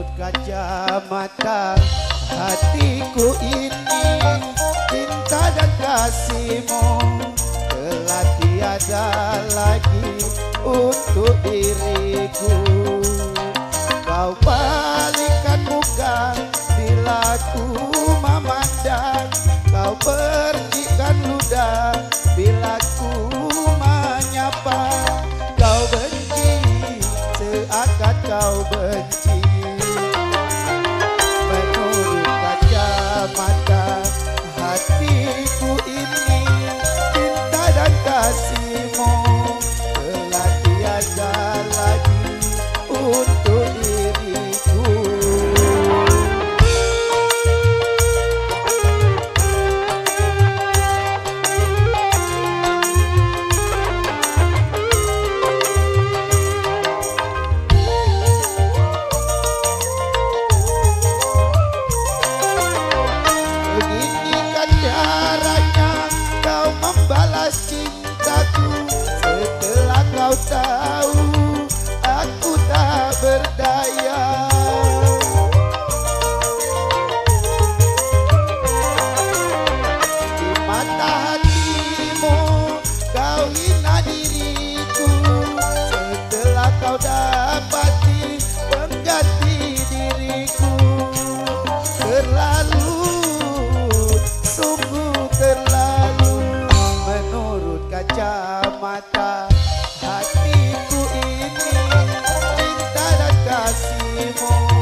kacamata hatiku ini, cinta dan kasihmu telah tiada lagi untuk diriku. Kau palingkan muka bila ku memandang, kau percikan ludah bila ku menyapa. Kau benci seakan kau benci. Menurut kacamata hatiku ini, cinta dan kasihmu telah tiada lagi untuk diriku. Beginikan caranya kau membalas cintaku, setelah kau tahu aku tak berdaya. Di mata hatimu kau hina diriku, setelah kau dapati pengganti diriku. Terlalu, sungguh terlalu. Menurut kacamata hatiku ini, cinta dan kasihmu